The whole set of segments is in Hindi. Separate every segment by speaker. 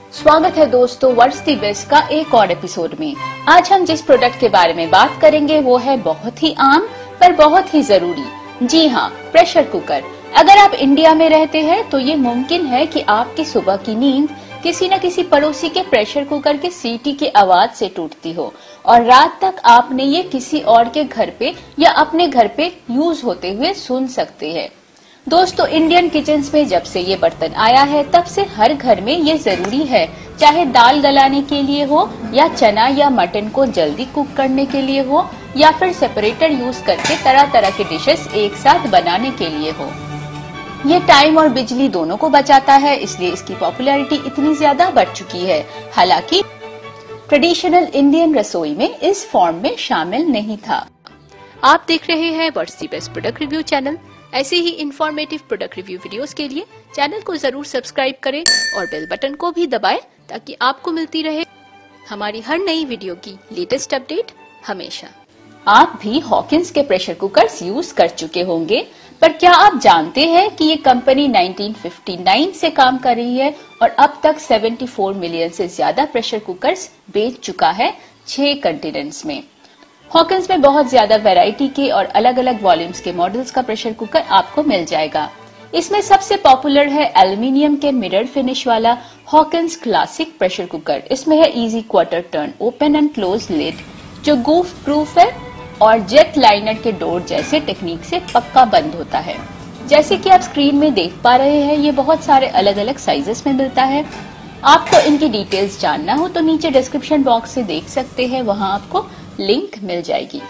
Speaker 1: स्वागत है दोस्तों व्हाट्स द बेस्ट का एक और एपिसोड में। आज हम जिस प्रोडक्ट के बारे में बात करेंगे वो है बहुत ही आम पर बहुत ही जरूरी। जी हाँ, प्रेशर कुकर। अगर आप इंडिया में रहते हैं तो ये मुमकिन है कि आपकी सुबह की नींद किसी न किसी पड़ोसी के प्रेशर कुकर के सीटी की आवाज से टूटती हो और रात तक आपने ये किसी और के घर पे या अपने घर पे यूज होते हुए सुन सकते हैं। दोस्तों, इंडियन किचन्स में जब से ये बर्तन आया है तब से हर घर में ये जरूरी है, चाहे दाल गलाने के लिए हो या चना या मटन को जल्दी कुक करने के लिए हो या फिर सेपरेटर यूज करके तरह तरह के डिशेस एक साथ बनाने के लिए हो। ये टाइम और बिजली दोनों को बचाता है, इसलिए इसकी पॉपुलैरिटी इतनी ज्यादा बढ़ चुकी है। हालांकि ट्रेडिशनल इंडियन रसोई में इस फॉर्म में शामिल नहीं था।
Speaker 2: आप देख रहे हैं what's the best product review channel. ऐसे ही इंफॉर्मेटिव प्रोडक्ट रिव्यू वीडियोस के लिए चैनल को जरूर सब्सक्राइब करें और बेल बटन को भी दबाएं ताकि आपको मिलती रहे हमारी हर नई वीडियो की लेटेस्ट अपडेट हमेशा।
Speaker 1: आप भी हॉकिंस के प्रेशर कुकर्स यूज कर चुके होंगे, पर क्या आप जानते हैं कि ये कंपनी 1959 से काम कर रही है और अब तक 74 मिलियन से ज्यादा प्रेशर कुकर्स बेच चुका है 6 कंटिनेंट्स में। हॉकिंस में बहुत ज्यादा वैरायटी के और अलग अलग वॉल्यूम्स के मॉडल्स का प्रेशर कुकर आपको मिल जाएगा। इसमें सबसे पॉपुलर है एल्युमिनियम के मिरर फिनिश वाला हॉकिंस क्लासिक प्रेशर कुकर। इसमें है easy quarter turn open and close lid जो गूफ प्रूफ है और जेट लाइनर के डोर जैसे टेक्निक से पक्का बंद होता है। जैसे कि आप स्क्रीन में देख पा रहे हैं, ये बहुत सारे अलग अलग साइजेस में मिलता है। आपको इनकी डिटेल्स जानना हो तो नीचे डिस्क्रिप्शन बॉक्स से देख सकते हैं, वहां आपको लिंक मिल जाएगी।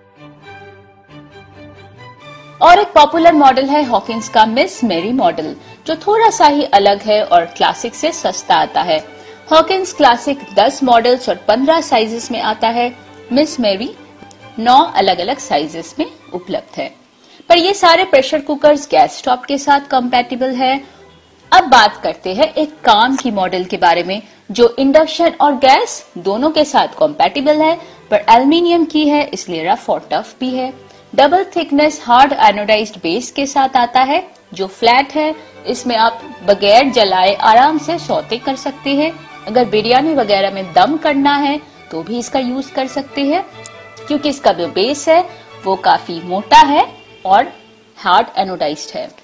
Speaker 1: और एक पॉपुलर मॉडल है हॉकिंस का मिस मेरी मॉडल, जो थोड़ा सा ही अलग है और क्लासिक से सस्ता आता है। हॉकिंस क्लासिक 10 मॉडल्स और 15 साइजेस में आता है। मिस मेरी 9 अलग अलग साइजेस में उपलब्ध है। पर ये सारे प्रेशर कुकर्स गैस स्टोव के साथ कंपैटिबल है। अब बात करते हैं एक काम की मॉडल के बारे में जो इंडक्शन और गैस दोनों के साथ कंपैटिबल है, पर एल्युमिनियम की है इसलिए रफ और टफ भी है। Double thickness hard anodized base के साथ आता है जो फ्लैट है। इसमें आप बगैर जलाए आराम से सौते कर सकते हैं। अगर बिरयानी वगैरह में दम करना है तो भी इसका यूज कर सकते हैं, क्योंकि इसका जो बेस है वो काफी मोटा है और हार्ड एनोडाइज्ड है।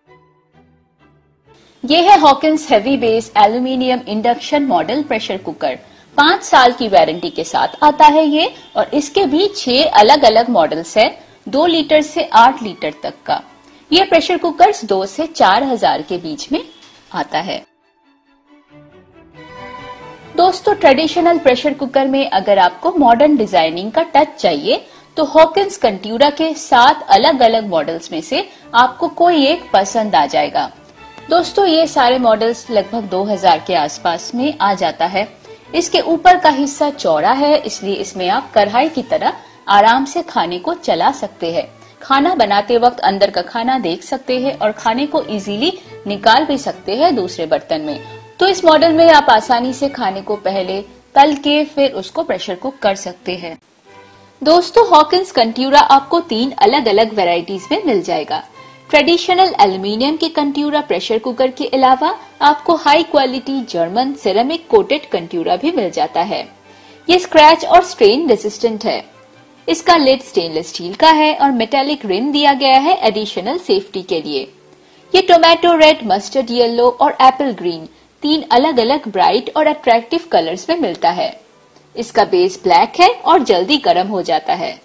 Speaker 1: ये है Hawkins heavy base aluminium induction model pressure cooker. 5 साल की वारंटी के साथ आता है ये, और इसके भी 6 अलग अलग मॉडल्स है, 2 लीटर से 8 लीटर तक का। ये प्रेशर कुकर्स 2 से 4,000 के बीच में आता है। दोस्तों, ट्रेडिशनल प्रेशर कुकर में अगर आपको मॉडर्न डिजाइनिंग का टच चाहिए तो हॉकिंस कंट्यूरा के 7 अलग अलग मॉडल्स में से आपको कोई एक पसंद आ जाएगा। दोस्तों, ये सारे मॉडल्स लगभग 2000 के आसपास में आ जाता है। इसके ऊपर का हिस्सा चौड़ा है, इसलिए इसमें आप कढ़ाई की तरह आराम से खाने को चला सकते हैं। खाना बनाते वक्त अंदर का खाना देख सकते हैं और खाने को इजीली निकाल भी सकते हैं दूसरे बर्तन में। तो इस मॉडल में आप आसानी से खाने को पहले तल के फिर उसको प्रेशर कुक कर सकते हैं। दोस्तों, हॉकिंस कंट्यूरा आपको 3 अलग अलग वेराइटीज में मिल जाएगा। ट्रेडिशनल एल्युमिनियम के कंट्यूरा प्रेशर कुकर के अलावा आपको high quality German ceramic coated Contura भी मिल जाता है। ये स्क्रैच और स्ट्रेन रेजिस्टेंट है। इसका लिड स्टेनलेस स्टील का है और मेटेलिक रिम दिया गया है एडिशनल सेफ्टी के लिए। ये टोमेटो रेड, मस्टर्ड येलो और एप्पल ग्रीन 3 अलग अलग ब्राइट और अट्रैक्टिव कलर्स में मिलता है। इसका बेस ब्लैक है और जल्दी गर्म हो जाता है।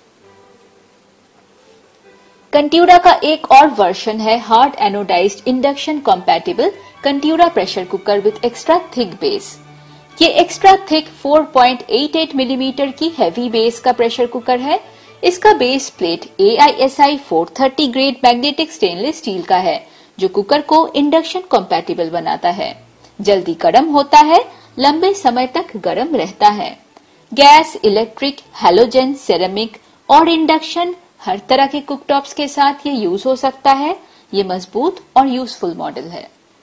Speaker 1: कंट्यूरा का एक और वर्जन है hard anodized induction compatible Contura pressure cooker with extra thick base. ये एक्स्ट्रा थिक 4.88 मिलीमीटर की हैवी बेस का प्रेशर कुकर है। इसका base plate AISI 430 grade magnetic stainless steel का है, जो कुकर को इंडक्शन कंपैटिबल बनाता है। जल्दी गर्म होता है, लंबे समय तक गर्म रहता है। गैस, इलेक्ट्रिक, हैलोजन, सेरेमिक और इंडक्शन हर तरह के कुकटॉप्स के साथ ये यूज हो सकता है। ये मजबूत और यूजफुल मॉडल है।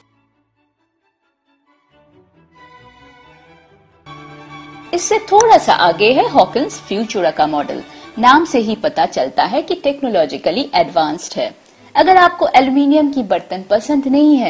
Speaker 1: इससे थोड़ा सा आगे है हॉकिंस फ्यूचुरा का मॉडल। नाम से ही पता चलता है कि टेक्नोलॉजिकली एडवांस्ड है। अगर आपको एल्युमिनियम की बर्तन पसंद नहीं है तो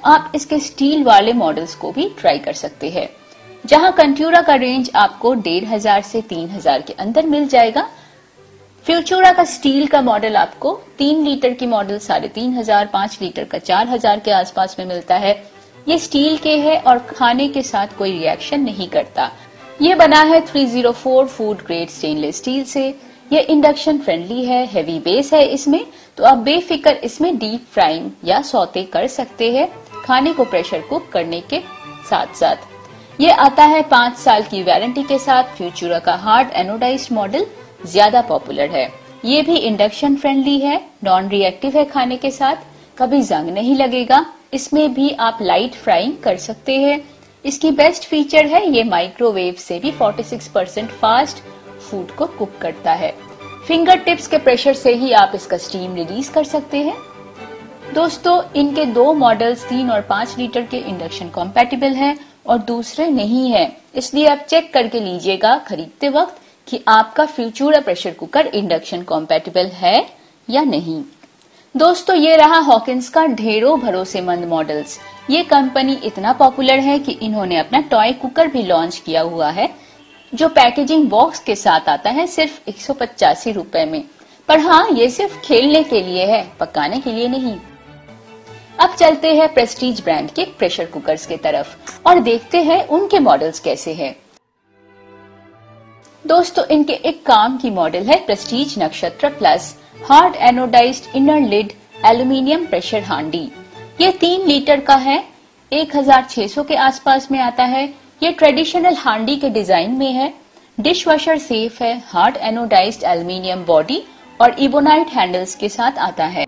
Speaker 1: आप इसके स्टील वाले मॉडल्स को भी ट्राई कर सकते हैं। जहां कंट्यूरा का रेंज आपको 1500 से 3000 के अंदर मिल जाएगा, फ्यूचुरा का स्टील का मॉडल आपको 3 लीटर की मॉडल 3500, 5 लीटर का 4000 के आसपास में मिलता है। ये स्टील के है और खाने के साथ कोई रिएक्शन नहीं करता। ये बना है 304 फूड ग्रेड स्टेनलेस स्टील से। ये इंडक्शन फ्रेंडली है, हेवी बेस है इसमें, तो आप बेफिक्र इसमें डीप फ्राइंग या सौते कर सकते हैं खाने को प्रेशर कुक करने के साथ साथ। ये आता है 5 साल की वारंटी के साथ। फ्यूचुरा का हार्ड एनोडाइज्ड मॉडल ज्यादा पॉपुलर है। ये भी इंडक्शन फ्रेंडली है, नॉन रिएक्टिव है खाने के साथ, कभी जंग नहीं लगेगा। इसमें भी आप लाइट फ्राइंग कर सकते हैं। इसकी बेस्ट फीचर है ये माइक्रोवेव से भी 46% फास्ट फूड को कुक करता है। फिंगर टिप्स के प्रेशर से ही आप इसका स्टीम रिलीज कर सकते हैं। दोस्तों, इनके 2 मॉडल्स 3 और 5 लीटर के इंडक्शन कॉम्पैटिबल हैं और दूसरे नहीं है, इसलिए आप चेक करके लीजिएगा खरीदते वक्त कि आपका Futura pressure cooker induction compatible है या नहीं। दोस्तों, ये रहा हॉकिंस का ढेरों भरोसेमंद मॉडल्स। ये कंपनी इतना पॉपुलर है कि इन्होंने अपना टॉय कुकर भी लॉन्च किया हुआ है, जो पैकेजिंग बॉक्स के साथ आता है सिर्फ 185 रुपए में। पर हाँ, ये सिर्फ खेलने के लिए है, पकाने के लिए नहीं। अब चलते हैं प्रेस्टीज ब्रांड के प्रेशर कुकर्स की तरफ और देखते हैं उनके मॉडल्स कैसे हैं। दोस्तों, इनके एक काम की मॉडल है Prestige Nakshatra plus hard anodized inner lid aluminium pressure हांडी। ये 3 लीटर का है, 1600 के आसपास में आता है। ये ट्रेडिशनल हांडी के डिजाइन में है, डिश वॉशर सेफ है, हार्ड एनोडाइज्ड एल्यूमिनियम बॉडी और इबोनाइट हैंडल्स के साथ आता है।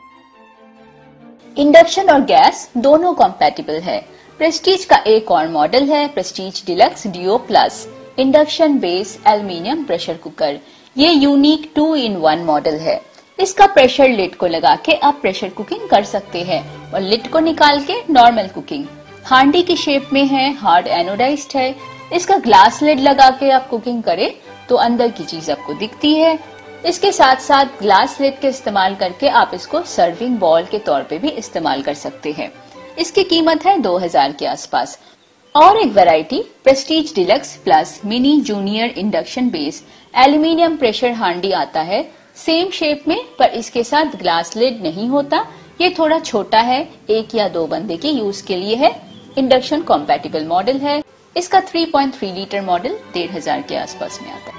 Speaker 1: इंडक्शन और गैस दोनों कॉम्पैटिबल है। प्रेस्टीज का एक और मॉडल है Prestige deluxe duo plus induction base aluminium pressure cooker. ये यूनिक 2-in-1 मॉडल है। इसका प्रेशर लिड को लगा के आप प्रेशर कुकिंग कर सकते हैं और लिड को निकाल के नॉर्मल कुकिंग। हांडी की शेप में है, हार्ड एनोडाइज्ड है। इसका ग्लास लिड लगा के आप कुकिंग करें तो अंदर की चीज आपको दिखती है। इसके साथ साथ ग्लास लिड के इस्तेमाल करके आप इसको सर्विंग बॉल के तौर पे भी इस्तेमाल कर सकते हैं। इसकी कीमत है 2000 के आसपास। और एक variety Prestige deluxe plus mini junior induction base aluminium pressure हांडी आता है, सेम शेप में, पर इसके साथ ग्लास लिड नहीं होता। ये थोड़ा छोटा है, 1 या 2 बंदे के यूज के लिए है। इंडक्शन कॉम्पैटिबल मॉडल है। इसका 3.3 लीटर मॉडल 1500 के आसपास में आता है।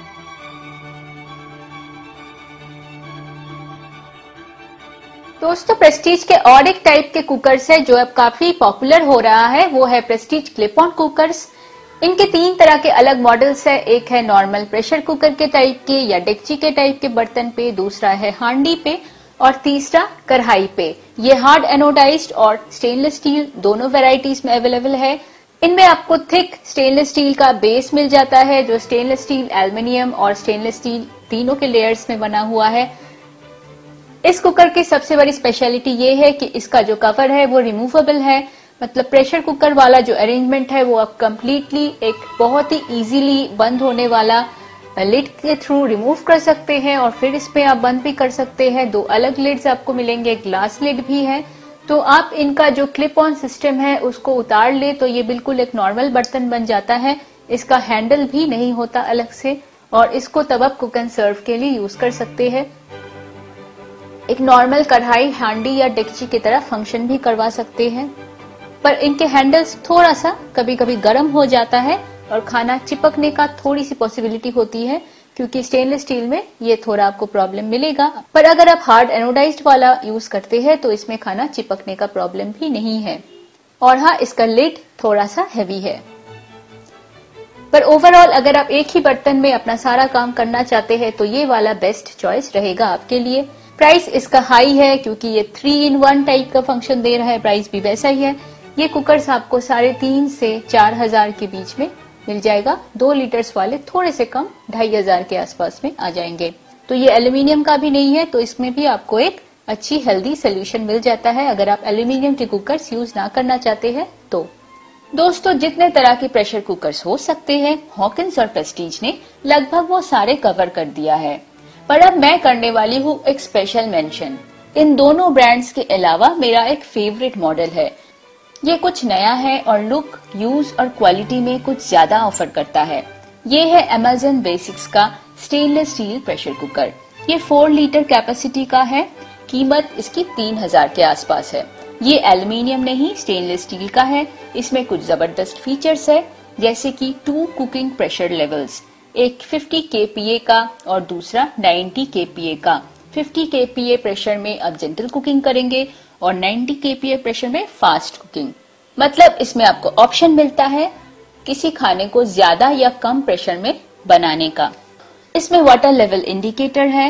Speaker 1: दोस्तों, प्रेस्टीज के और एक टाइप के कुकर्स है जो अब काफी पॉपुलर हो रहा है, वो है प्रेस्टीज क्लिप ऑन कुकर्स। इनके 3 तरह के अलग मॉडल्स है। एक है नॉर्मल प्रेशर कुकर के टाइप के या डेक्ची के टाइप के बर्तन पे, दूसरा है हांडी पे और तीसरा कढ़ाई पे। ये हार्ड एनोडाइज्ड और स्टेनलेस स्टील दोनों वेराइटीज में अवेलेबल है। इनमें आपको थिक स्टेनलेस स्टील का बेस मिल जाता है, जो स्टेनलेस स्टील, एल्युमिनियम और स्टेनलेस स्टील तीनों के लेयर्स में बना हुआ है। इस कुकर की सबसे बड़ी स्पेशलिटी ये है कि इसका जो कवर है वो रिमूवेबल है, मतलब प्रेशर कुकर वाला जो अरेंजमेंट है वो आप कंप्लीटली एक बहुत ही इजीली बंद होने वाला लिड के थ्रू रिमूव कर सकते हैं और फिर इस पे आप बंद भी कर सकते हैं। 2 अलग लिड्स आपको मिलेंगे, ग्लास लिड भी है। तो आप इनका जो क्लिप ऑन सिस्टम है उसको उतार ले तो ये बिल्कुल एक नॉर्मल बर्तन बन जाता है। इसका हैंडल भी नहीं होता अलग से और इसको तब आप कुक एंड सर्व के लिए यूज कर सकते हैं। एक नॉर्मल कढ़ाई, हांडी या डेक्ची की तरह फंक्शन भी करवा सकते हैं, पर इनके हैंडल्स थोड़ा सा कभी कभी गर्म हो जाता है और खाना चिपकने का थोड़ी सी पॉसिबिलिटी होती है, क्योंकि स्टेनलेस स्टील में ये थोड़ा आपको प्रॉब्लम मिलेगा। पर अगर आप हार्ड एनोडाइज्ड वाला यूज करते हैं तो इसमें खाना चिपकने का प्रॉब्लम भी नहीं है। और हाँ, इसका लिड थोड़ा सा हैवी है। पर ओवरऑल अगर आप एक ही बर्तन में अपना सारा काम करना चाहते हैं तो ये वाला बेस्ट चॉइस रहेगा आपके लिए। प्राइस इसका हाई है क्योंकि ये 3-in-1 टाइप का फंक्शन दे रहा है, प्राइस भी वैसा ही है। ये कुकर्स आपको 3,500 से 4,000 के बीच में मिल जाएगा। 2 लीटर्स वाले थोड़े से कम 2,500 के आसपास में आ जाएंगे। तो ये एल्यूमिनियम का भी नहीं है, तो इसमें भी आपको एक अच्छी हेल्दी सोल्यूशन मिल जाता है अगर आप एल्यूमिनियम के कुकर्स यूज ना करना चाहते हैं तो। दोस्तों, जितने तरह के प्रेशर कुकर्स हो सकते हैं हॉकिंस और प्रेस्टीज ने लगभग वो सारे कवर कर दिया है। पर अब मैं करने वाली हूँ एक स्पेशल मेंशन। इन दोनों ब्रांड्स के अलावा मेरा एक फेवरेट मॉडल है ये कुछ नया है और लुक, यूज और क्वालिटी में कुछ ज्यादा ऑफर करता है। ये है Amazon बेसिक्स का स्टेनलेस स्टील प्रेशर कुकर। ये 4 लीटर कैपेसिटी का है। कीमत इसकी 3000 के आसपास है। ये एल्युमिनियम नहीं, स्टेनलेस स्टील का है। इसमें कुछ जबरदस्त फीचर्स है, जैसे कि 2 कुकिंग प्रेशर लेवल्स, एक 50 kPa का और दूसरा 90 kPa का। 50 kPa प्रेशर में आप जेंटल कुकिंग करेंगे और 90 kPa प्रेशर में फास्ट कुकिंग। मतलब इसमें आपको ऑप्शन मिलता है किसी खाने को ज्यादा या कम प्रेशर में बनाने का। इसमें वाटर लेवल इंडिकेटर है,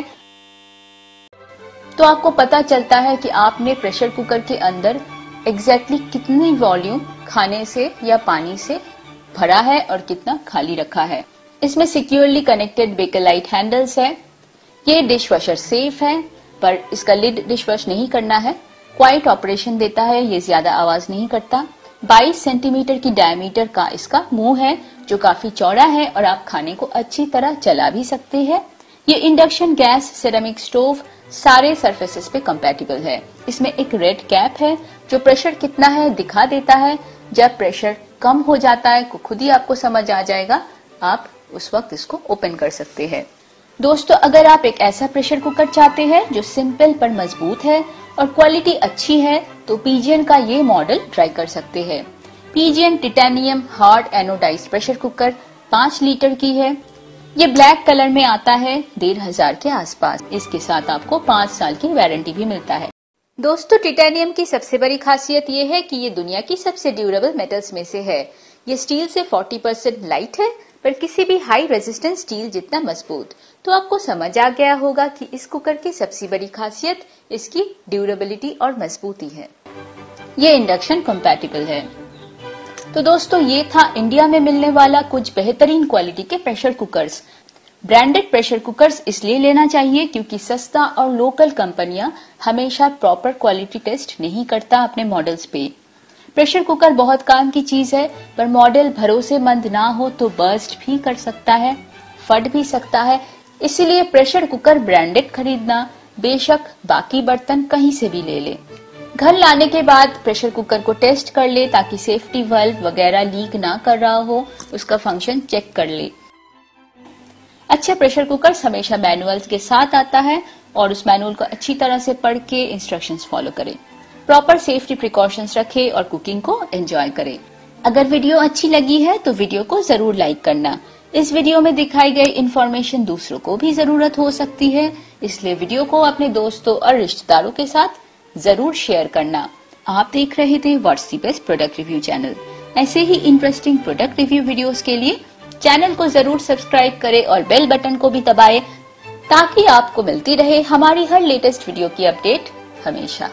Speaker 1: तो आपको पता चलता है कि आपने प्रेशर कुकर के अंदर एग्जैक्टली कितनी वॉल्यूम खाने से या पानी से भरा है और कितना खाली रखा है। इसमें सिक्योरली कनेक्टेड बेकलाइट हैंडल्स है। ये डिशवॉशर सेफ है, पर इसका लिड डिशवॉश नहीं करना है। क्वाइट ऑपरेशन देता है, ये ज्यादा आवाज नहीं करता। 22 सेंटीमीटर की डायमीटर का इसका मुंह है, जो काफी चौड़ा है और आप खाने को अच्छी तरह चला भी सकते हैं। ये इंडक्शन गैस, सिरेमिक स्टोव सारे सरफेसेस पे कंपैटिबल है। इसमें एक रेड कैप है जो प्रेशर कितना है दिखा देता है। जब प्रेशर कम हो जाता है तो खुद ही आपको समझ आ जाएगा, आप उस वक्त इसको ओपन कर सकते हैं। दोस्तों, अगर आप एक ऐसा प्रेशर कुकर चाहते हैं जो सिंपल पर मजबूत है और क्वालिटी अच्छी है, तो पीजियन का ये मॉडल ट्राई कर सकते हैं। Pigeon titanium hard anodized pressure cooker 5 litre की है। ये ब्लैक कलर में आता है, 1500 के आसपास। इसके साथ आपको 5 साल की वारंटी भी मिलता है। दोस्तों, टिटेनियम की सबसे बड़ी खासियत ये है कि ये दुनिया की सबसे ड्यूरेबल मेटल्स में से है। ये स्टील से 40% लाइट है, पर किसी भी हाई रेजिस्टेंस स्टील जितना मजबूत। तो आपको समझ आ गया होगा कि इस कुकर की सबसे बड़ी खासियत इसकी ड्यूरेबिलिटी और मजबूती है। ये इंडक्शन कंपैटिबल है। तो दोस्तों, ये था इंडिया में मिलने वाला कुछ बेहतरीन क्वालिटी के pressure cookers. Branded pressure cookers इसलिए लेना चाहिए क्योंकि सस्ता और लोकल कंपनियां हमेशा प्रॉपर क्वालिटी टेस्ट नहीं करता अपने मॉडल्स पे। प्रेशर कुकर बहुत काम की चीज है, पर मॉडल भरोसेमंद ना हो तो बर्स्ट भी कर सकता है, फट भी सकता है। इसीलिए प्रेशर कुकर ब्रांडेड खरीदना, बेशक बाकी बर्तन कहीं से भी ले ले। घर लाने के बाद प्रेशर कुकर को टेस्ट कर ले ताकि सेफ्टी वाल्व वगैरह लीक ना कर रहा हो, उसका फंक्शन चेक कर ले। अच्छा प्रेशर कुकर हमेशा मैनुअल के साथ आता है और उस मैनुअल को अच्छी तरह से पढ़ के इंस्ट्रक्शंस फॉलो करें। प्रॉपर सेफ्टी प्रिकॉशंस रखें और कुकिंग को एंजॉय करें। अगर वीडियो अच्छी लगी है तो वीडियो को जरूर लाइक करना। इस वीडियो में दिखाई गई इन्फॉर्मेशन दूसरों को भी जरूरत हो सकती है, इसलिए वीडियो को अपने दोस्तों और रिश्तेदारों के साथ जरूर शेयर करना। आप देख रहे थे what's the best product review channel. ऐसे ही इंटरेस्टिंग प्रोडक्ट रिव्यू वीडियोस के लिए चैनल को जरूर सब्सक्राइब करें और बेल बटन को भी दबाएं, ताकि आपको मिलती रहे हमारी हर लेटेस्ट वीडियो की अपडेट हमेशा।